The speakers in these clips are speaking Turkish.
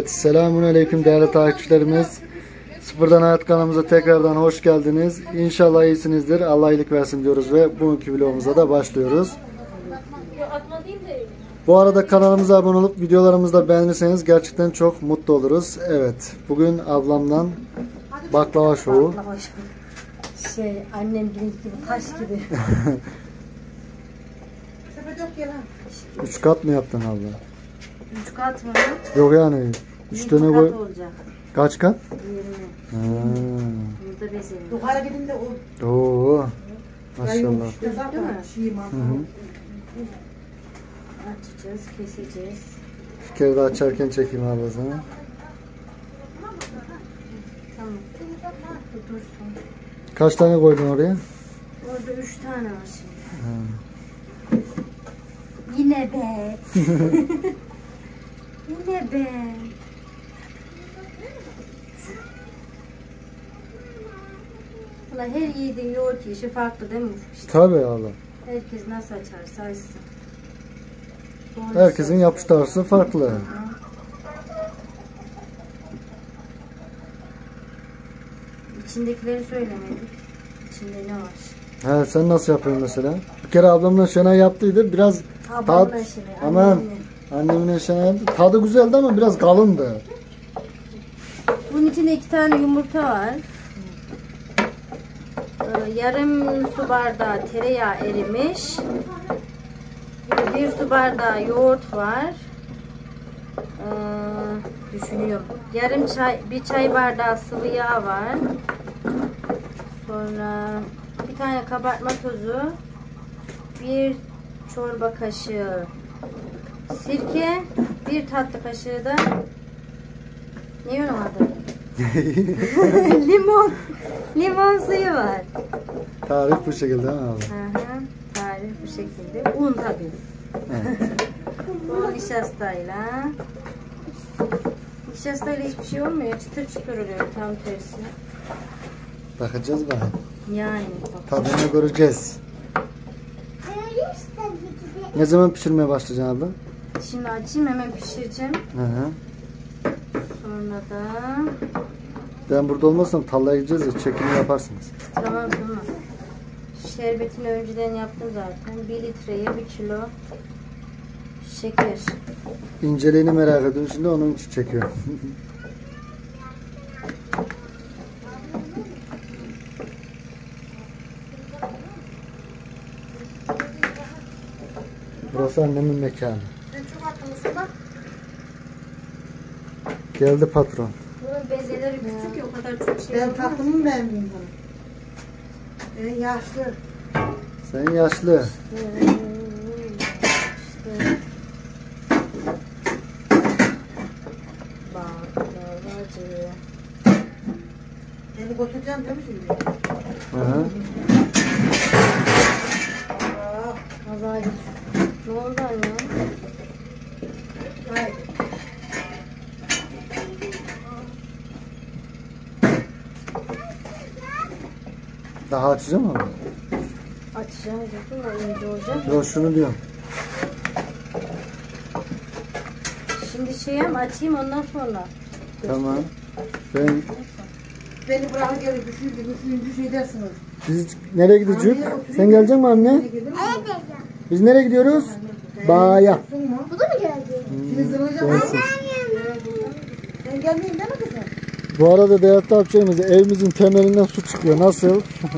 Evet, selamünaleyküm değerli takipçilerimiz. Sıfırdan Hayat kanalımıza tekrardan hoş geldiniz. İnşallah iyisinizdir. Allah iyilik versin diyoruz ve bugünkü vlogumuza da başlıyoruz. Bu arada kanalımıza abone olup videolarımızı da beğenirseniz gerçekten çok mutlu oluruz. Evet, bugün ablamdan baklava şovu. Annem gibi taş gibi. 3 kat mı yaptın abla? 3 kat mı? Yok yani 3 tane koy. Olacak. Kaç kat? 20. Burada bezelim. Yukarı gidin de o. Oo. Maşallah. Değil mi? Açacağız, keseceğiz. Bir kere daha açarken çekeyim abla sana. Tamam. Bu dursun. Kaç tane koydun oraya? Orada 3 tane var şimdi. Ha. Yine be. Yine be. Valla her yiğidin yoğurt yiyişi farklı değil mi? İşte Tabii abla. herkes nasıl açarsa açsın. Herkesin yapış tarzı farklı. İçindekileri söylemedik. İçinde ne var? He, sen nasıl yapıyorsun mesela? Bir kere ablamla Şenay yaptıydı. Biraz Ablamla şimdi. aman annemin Şenay yaptı. Tadı güzeldi ama biraz kalındı. Bunun içinde 2 tane yumurta var. Yarım su bardağı tereyağı erimiş. 1 su bardağı yoğurt var. Düşünüyorum. Bir çay bardağı sıvı yağ var. Sonra bir tane kabartma tozu, 1 çorba kaşığı sirke, 1 tatlı kaşığı da ne onun adı? Limon suyu var. Tarif bu şekilde değil mi abi? Tarif bu şekilde. Un tabii. Evet. Bu nişastayla. Nişastayla hiçbir şey olmuyor. Çıtır çıtır oluyor, tam tersi. Bakacağız bakalım. Yani. Tadını göreceğiz. Ne zaman pişirmeye başlayacaksın abla? Şimdi açayım, hemen pişireceğim. Hı. Sonra da Ben burada olmazsam tarlaya gideceğiz ya, çekimi yaparsınız. tamam. Şerbetini önceden yaptım zaten. 1 litreye 1 kilo şeker. İnceliğini merak ediyorum şimdi, onun için çekiyorum. Burası annemin mekanı. Sen çok akıllısın bak. Geldi patron. Bunun bezeleri küçük ya, o kadar çok şey Ben olmaz. tatlımı beğenmeyeyim bunu. Ben yaşlı. Sen yaşlı. İşte. Baklavacı. Beni götüreceğim değil mi şimdi? Hı. Kaza git. Ne oldu anne? Hayır. Daha açacağım ama. Açacağım diyorsun da ince olacak. Yok, şunu diyorum. Şimdi açayım ondan sonra. Tamam. Beni bırakın gelin. Üçüncü şey dersiniz. Biz nereye gideceğiz? Sen gelecek misin anne? Biz nereye gidiyoruz? Bağa. Bu da mı geldi? Şimdi zırlayacağım. Gelsin. Sen gelmeyin değil mi kızım? Bu arada değerli takipçilerimiz, evimizin temelinden su çıkıyor. Nasıl?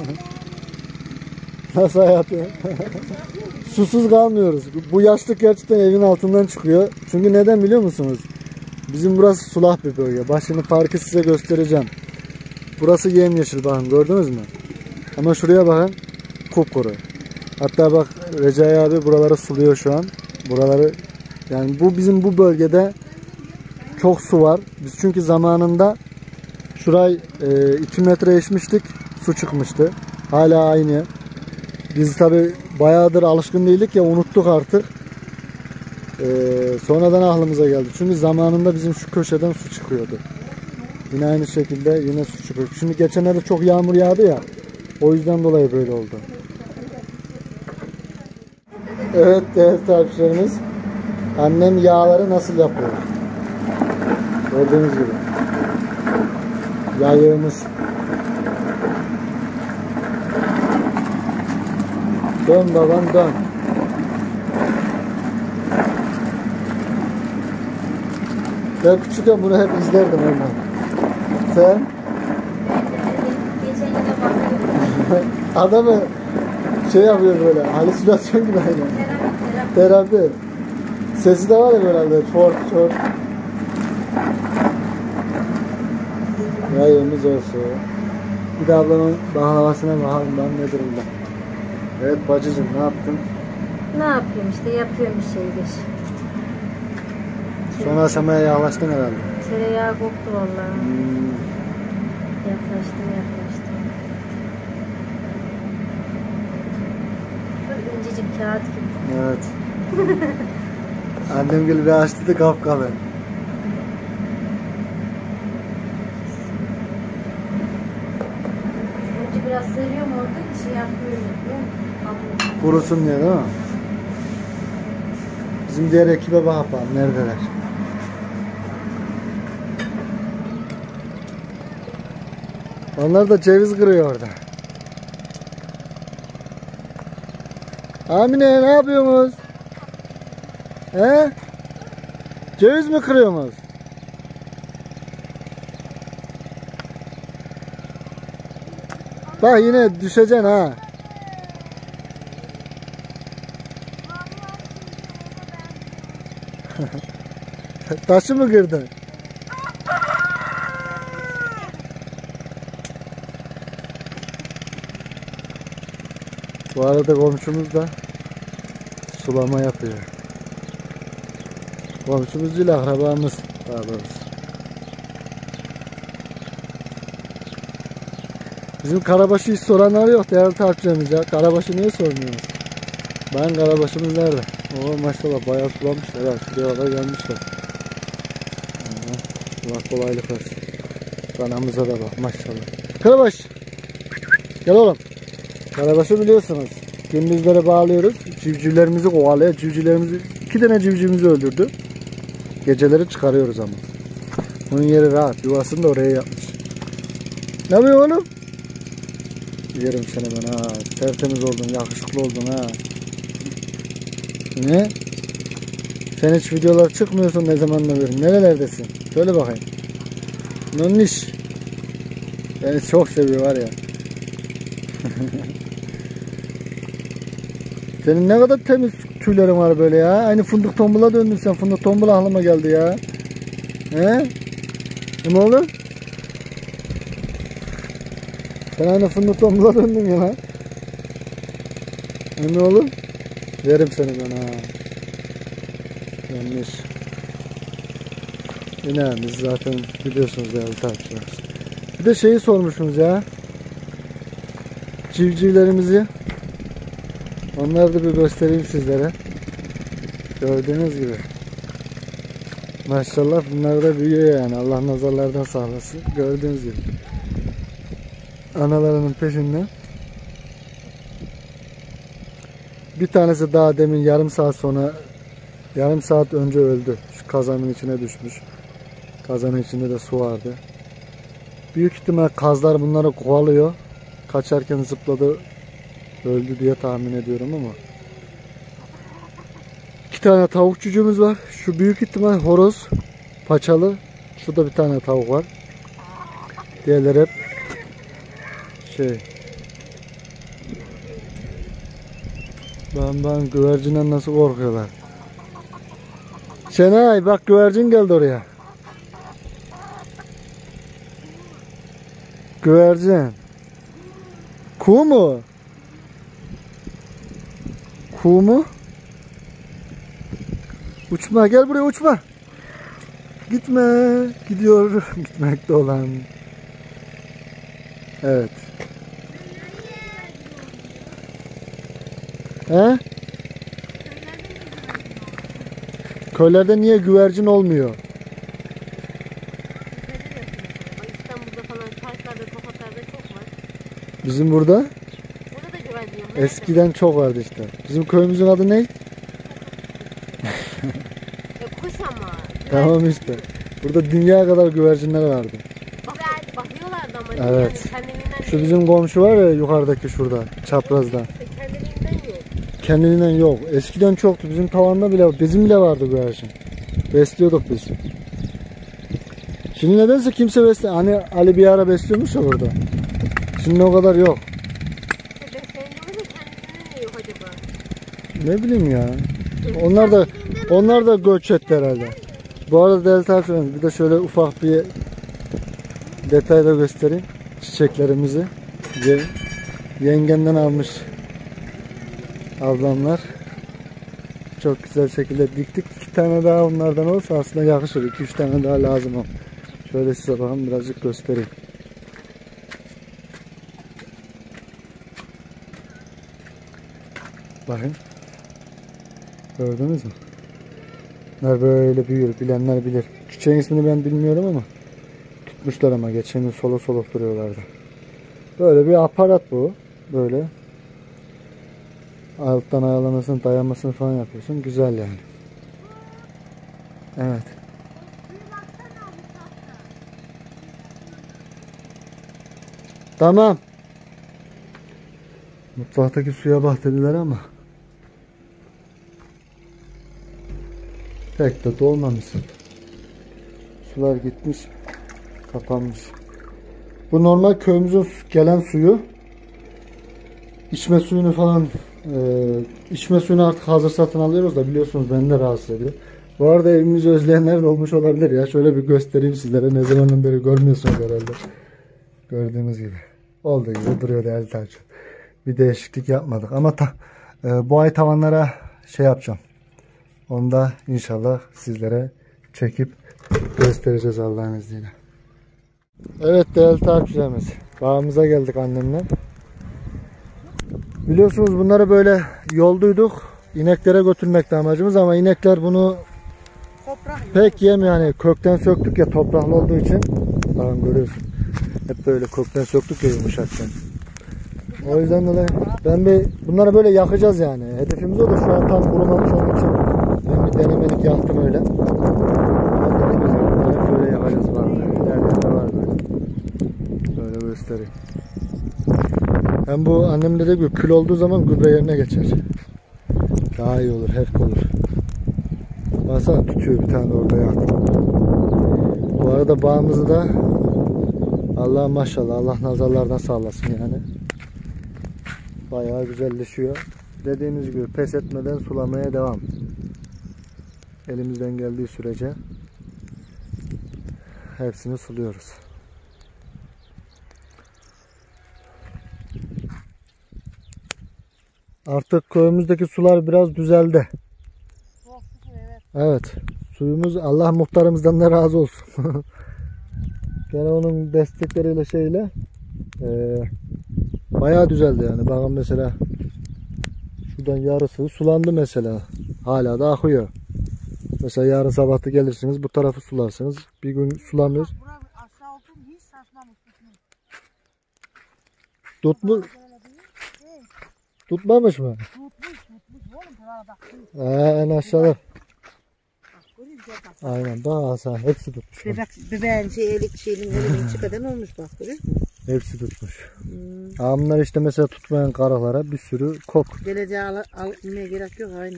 Nasıl hayatı? Susuz kalmıyoruz. Bu yaşlık gerçekten evin altından çıkıyor. Çünkü neden biliyor musunuz? Bizim burası sulak bir bölge. Başını farkı size göstereceğim. Burası yemyeşil, bakın gördünüz mü? Ama şuraya bakın, kupkuru. Hatta bak Recai abi buraları suluyor şu an. Buraları, yani bizim bu bölgede çok su var. Biz çünkü zamanında şurayı 2 metre eşmiştik, su çıkmıştı. Hala aynı. Biz tabi bayağıdır alışkın değildik ya, unuttuk artık. Sonradan aklımıza geldi. Çünkü zamanında bizim şu köşeden su çıkıyordu. Yine aynı şekilde yine su çıkıyor. Şimdi geçenlerde çok yağmur yağdı ya. O yüzden dolayı böyle oldu. Evet değerli takipçilerimiz. Annem yağları nasıl yapıyor? Gördüğünüz gibi. Yayığımız. Dön babam dön. Ben küçükken bunu hep izlerdim ondan. Sen? Geçen yine bakıyorum. Adamı şey yapıyor böyle, halüsinasyon gibi aynen. Terapi. Sesi de var ya böyle halde, çok. Yayımız olsun. Bir de ablamın baklavasına bakalım ben ne durumda. Evet bacıcım ne yaptın? Ne yapıyorum işte, yapıyorum bir şeyler. Son aşamaya yaklaştın herhalde. Tereyağı koktu vallahi. Yaklaştım. Böyle incecik kağıt gibi. Evet. Annem gibi bir açtı da kapkabı. Önce biraz seriyorum orada, bir şey yapıyorum. Kurusun diye değil mi? Bizim diğer ekibe bak bakalım neredeler? Onlar da ceviz kırıyor orada. Amine ne yapıyorsunuz? He? Ceviz mi kırıyorsunuz? Bak yine düşeceksin ha. Taşı mı kırdın? Bu arada komşumuz da sulama yapıyor. Komşumuz değil, akrabamız daha doğrusu. Bizim Karabaş'ı hiç soranlar yok değerli takipçilerimiz ya. Karabaş'ı niye sormuyoruz? Ben Karabaş'ımız nerede? Oo maşallah bayağı sulamışlar ha. Şuraya kadar gelmişler. Allah kolaylık versin. Kanamıza da bak maşallah. Karabaş! Gel oğlum. Karabaş'ı biliyorsunuz. Gündüzlere bağlıyoruz. Civcivlerimizi kovalıyor. Civcivlerimizi, 2 tane civcivimizi öldürdü. Geceleri çıkarıyoruz ama. Bunun yeri rahat. Yuvasını da oraya yapmış. Ne yapıyorsun oğlum? Yerim seni ben ha. Tertemiz oldun, yakışıklı oldun ha. Ne? Sen hiç videolar çıkmıyorsun ne zamandan beri. Nerelerdesin? Söyle bakayım. Nonniş. Beni çok seviyor var ya. Senin ne kadar temiz tüylerin var böyle ya. Aynı fındık tombula döndün sen. Fındık tombula aklıma geldi ya. He? Ne oğlum? Sen aynı fındık tombula döndün ya lan. Ne oğlum? Yerim seni ben ha. Yanlış. İnemiz zaten biliyorsunuz değerli takipçiler. Bir de şeyi sormuşsunuz ya. Civcivlerimizi. Onları da bir göstereyim sizlere. Gördüğünüz gibi. Maşallah bunlar da büyüyor yani. Allah nazarlardan sağlasın. Gördüğünüz gibi. Analarının peşinden. Bir tanesi daha demin yarım saat önce öldü. Şu kazanın içine düşmüş. Kazanın içinde de su vardı. Büyük ihtimal kazlar bunları kovalıyor. Kaçarken zıpladı. Öldü diye tahmin ediyorum ama. 2 tane tavuk cücüğümüz var. Şu büyük ihtimal horoz. Paçalı. Şurada bir tane tavuk var. Diğerleri hep Ben güvercinden nasıl korkuyorlar. Şenay bak güvercin geldi oraya. Güvercin. Kuğu mu? Kuğu mu? Uçma gel buraya uçma. Gitme. Gidiyor. Gitmekte olan. Evet. He? Köylerde niye güvercin olmuyor? İstanbul'da falan parklarda, sokaklarda çok var. Bizim burada Burada da güvercin yok. eskiden çok vardı işte. Bizim köyümüzün adı ne? Kuş ama. Tamam işte. Burada dünya kadar güvercinler vardı. Bakıyorlardı ama Evet. yani kendiliğinden Şu bizim komşu var ya yukarıdaki şurada çaprazda. kendiliğinden yok. Kendiliğinden yok. Eskiden çoktu. Bizim tavanda bile bizim bile vardı güvercin. Besliyorduk biz. Şimdi nedense kimse besliyor. Hani Ali bir ara besliyormuş ya burada. Şimdi o kadar yok. Beslendiğimizde kendiliğinden yok acaba. Ne bileyim ya. Onlar da göç etti herhalde. Bu arada değerli takipçilerimiz bir de şöyle ufak bir detay da göstereyim. Çiçeklerimizi yengemden almış ablamlar. Çok güzel şekilde diktik. 2 tane daha onlardan olsa aslında yakışır. 2-3 tane daha lazım ama. Şöyle size bakın birazcık göstereyim. Bakın. Gördünüz mü? Bunlar böyle büyür. Bilenler bilir. Çiçeğin ismini ben bilmiyorum ama tutmuşlar ama geçen yıl solo solo duruyorlardı. Böyle bir aparat bu. Böyle. Alttan ayarlamasını, dayanmasını falan yapıyorsun. Güzel yani. Evet. Tamam. Mutfaktaki suya bak dediler ama pek de dolmamışsın. Sular gitmiş, kapanmış. Bu normal köyümüzün gelen suyu. İçme suyunu falan içme suyunu artık hazır satın alıyoruz da biliyorsunuz beni de rahatsız ediyor. Bu arada evimizi özleyenler de olmuş olabilir ya. Şöyle bir göstereyim sizlere. Ne zamandan beri görmüyorsunuz herhalde. Gördüğünüz gibi. Olduğu gibi duruyor değerli takipçi. Bir değişiklik yapmadık ama bu ay tavanlara şey yapacağım. Onu da inşallah sizlere çekip göstereceğiz Allah'ın izniyle. Evet değerli takipçilerimiz. Bağımıza geldik annemle. Biliyorsunuz bunları böyle yolduyduk. İneklere götürmekti amacımız ama inekler bunu pek yemiyor. Yani kökten söktük ya topraklı olduğu için. Bakın görüyorsun. Hep böyle kökten söktük ya yumuşakken. O yüzden dolayı bunları böyle yakacağız yani. Hedefimiz o da şu an tam kurumamış onun için. Ben bir denemelik yaktım öyle. Bunları böyle yakacağız bak. Nerede var böyle. Böyle göstereyim. Hem bu annem dediği gibi kül olduğu zaman gübre yerine geçer. Daha iyi olur, hep olur. Baksana tutuyor bir tane orada yaktım. Bu arada bağımızı da Allah maşallah Allah nazarlardan sağlasın yani. Bayağı güzelleşiyor. Dediğimiz gibi pes etmeden sulamaya devam. Elimizden geldiği sürece hepsini suluyoruz. Artık köyümüzdeki sular biraz düzeldi. Evet. Suyumuz Allah muhtarımızdan da razı olsun. Gene onun destekleriyle şeyle bayağı düzeldi yani. Bakın mesela şuradan yarısı sulandı mesela. Hala da akıyor. Mesela yarın sabahta gelirsiniz bu tarafı sularsınız. Bir gün sulamıyoruz. Tutmamış mı? En aşağıda. Aynen daha aşağı hepsi tutmuş. Bebeğin elinin çıkadan olmuş bak görüyor musun? Hepsi tutmuş. Bunlar işte mesela tutmayan karalara bir sürü kok. Geleceğe almaya gerek yok aynen.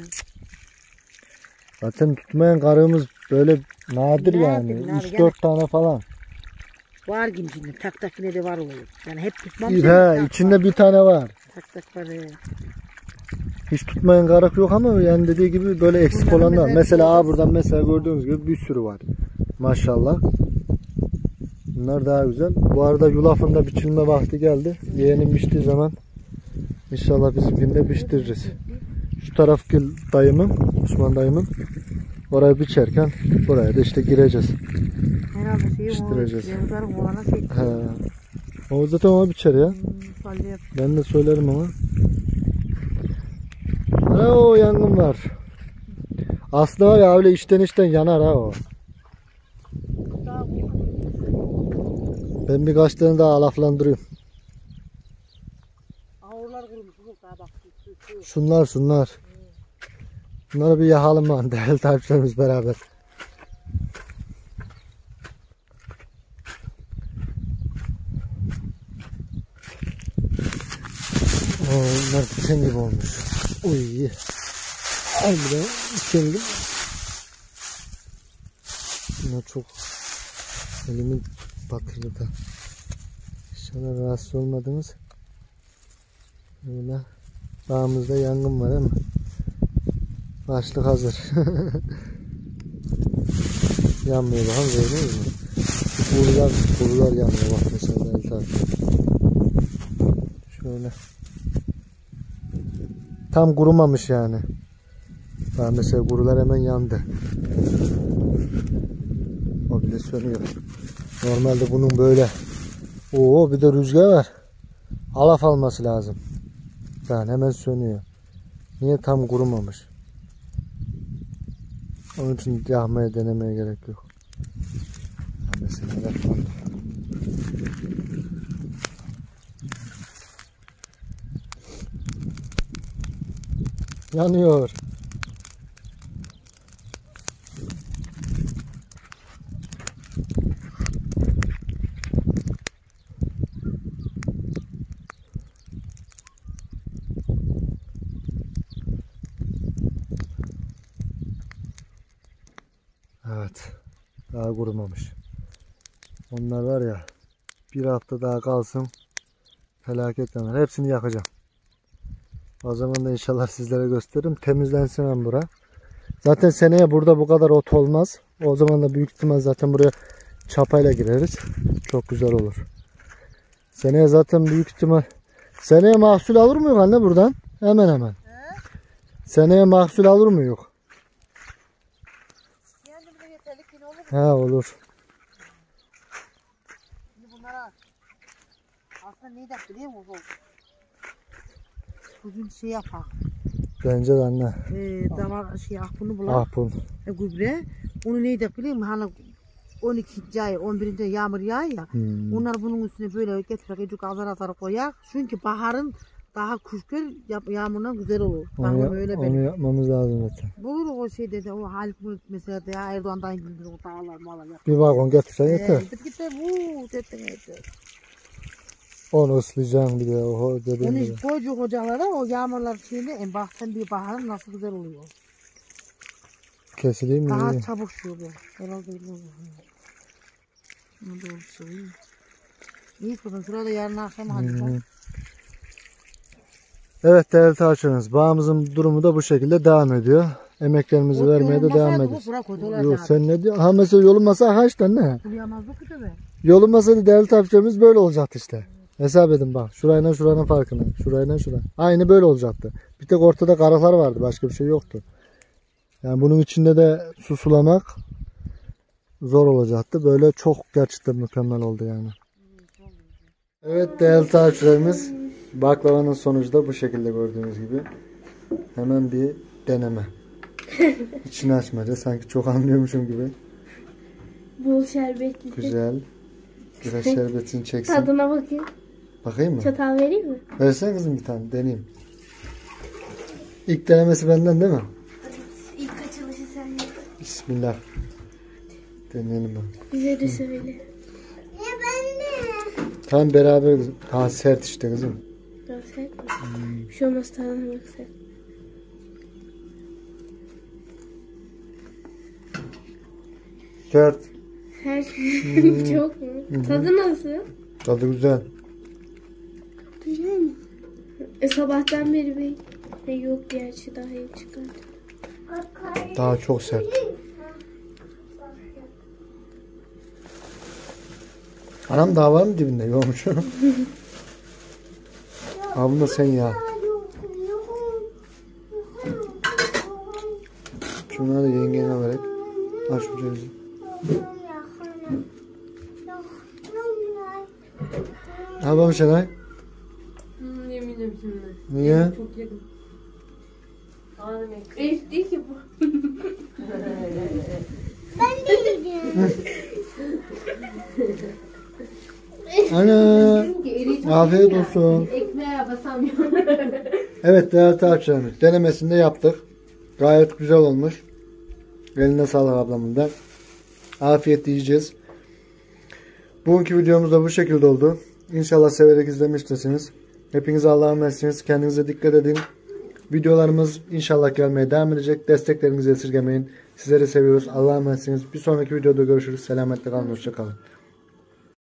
Zaten tutmayan karığımız böyle nadir yani. 3-4 tane falan. Var gibi şimdi. Tak tak yine de var oluyor. Yani hep tutmam. İçinde bir tane var. Tak tak var ya. Hiç tutmayan karık yok ama yani dediği gibi böyle eksik olanlar. Mesela buradan mesela gördüğünüz gibi bir sürü var. Maşallah. Bunlar daha güzel. Bu arada yulafın da biçilme vakti geldi. Yeğenim biçtiği zaman inşallah bizimkini de biçtiririz. Şu tarafki dayımın, Osman dayımın orayı biçerken buraya da işte gireceğiz. Biçtireceğiz. O zaten ona biçer ya. Ben de söylerim ama. O yangın var. Aslında var ya öyle içten yanar ha o. Ben birkaç tane daha alaflandırıyorum. Şunlar. Bunları bir yakalım lan değerli takipçilerimiz beraber. Bunlar diken gibi olmuş. Uy. Harbiden diken gibi. Bunlar çok elimi batırdı da. İnşallah rahatsız olmadınız. Böyle dağımızda yangın var ama başlık hazır. Yanmıyor bakalım, gördünüz mü? Kurular yanmıyor bak mesela. Şöyle. Tam kurumamış yani. Daha mesela kurular hemen yandı. O bile sönüyor. Normalde bunun böyle. Oo, bir de rüzgar var. Alaf alması lazım. Yani hemen sönüyor. Niye? Tam kurumamış. Onun için yakmaya denemeye gerek yok. Mesela yapmadım. Yanıyor. Evet. Daha kurumamış. Onlar var ya, bir hafta daha kalsın felaket yanar. Hepsini yakacağım. O zaman da inşallah sizlere gösteririm. Temizlensin ben bura. Zaten seneye burada bu kadar ot olmaz. O zaman da büyük ihtimal zaten buraya çapayla gireriz. Çok güzel olur. Seneye zaten büyük ihtimal. Seneye mahsul alır mı yok anne buradan? Hemen hemen. Seneye mahsul alır mı yok? Ha, olur. Şimdi bunlara aslında neyi de biliyor musun? Bugün şey yapar. Bence de anne. Damar şey akbunu bular. Ahpun. Gübre. Onu neyi de biliyor musun? Hani 12. ay 11. ay yağmur yağıyor ya. Onlar bunun üstüne böyle getirerek azar azar koyar. Çünkü baharın daha kuşlar yağmurdan güzel olur. Onu yapmamız lazım zaten. Bulur o şeyde de o Haluk mesela de Erdoğan'dan gidiyor o dağlar malar. Bir vagon getirsen yeter. Git bu yeter. Onu ıslayacaksın bir de o dediğim Onu gibi. koyacak ocaklara o yağmurlar şeyle en bahçen bir baharın nasıl güzel oluyor. Kesileyim mi? Daha çabuk şey oluyor. Herhalde öyle oluyor. Ne doğru söyleyeyim. İyi kızım şurada yarın akşam hadi. Evet değerli takipçilerimiz, bağımızın durumu da bu şekilde devam ediyor. Emeklerimizi vermeye de devam ediyoruz. Yok sen ne diyorsun? Ha mesela yolun masa kaç tane? Yolun masada değerli takipçilerimiz böyle olacaktı işte. Hesap edin bak. Şurayla şuranın farkını. Şurayla şura. Aynı böyle olacaktı. Bir tek ortada karaklar vardı. Başka bir şey yoktu. Yani bunun içinde de su sulamak zor olacaktı. Böyle çok gerçekten mükemmel oldu yani. Evet değerli takipçilerimiz, baklavanın sonucu da bu şekilde gördüğünüz gibi. Hemen bir deneme. İçini açmaca sanki çok anlıyormuşum gibi. Bol şerbetli. Güzel. Biraz şerbetini çeksin. Tadına bakayım. Bakayım mı? Çatal vereyim mi? Versene kızım bir tane deneyeyim. İlk denemesi benden değil mi? İlk açılışı sen yap. Bismillah. Deneyelim bak. Bize de söyle. Ya ben de. Tamam beraber kızım. Daha sert işte kızım. Daha sert mi? Bir şey olmaz tadına bak sen. Sert. Her çok mu? Tadı nasıl? Tadı güzel. Güzel mi? Sabahtan beri yok gerçi daha iyi çıkardı. Daha çok sert. Anam daha var mı dibinde? Yokmuş. Abi bunu da sen ya. Şunları da yengene vererek. Aç şu cevizi. Ne yapalım Şenay? Eminim şimdi. Niye? Çok yedim. Eş değil ki bu. Ben de yiyeceğim. Ana. Afiyet olsun. Ekmeğe basamıyorum. Evet değerli takipçilerimiz, denemesini de yaptık. Gayet güzel olmuş. Eline sağlık ablamın da. Afiyet yiyeceğiz. Bugünkü videomuz da bu şekilde oldu. İnşallah severek izlemiştirsiniz. Hepinize Allah'a emanetsiniz. Kendinize dikkat edin. Videolarımız inşallah gelmeye devam edecek. Desteklerinizi esirgemeyin. Sizleri seviyoruz. Allah'a emanetsiniz. Bir sonraki videoda görüşürüz. Selametle kalın. Hoşça kalın.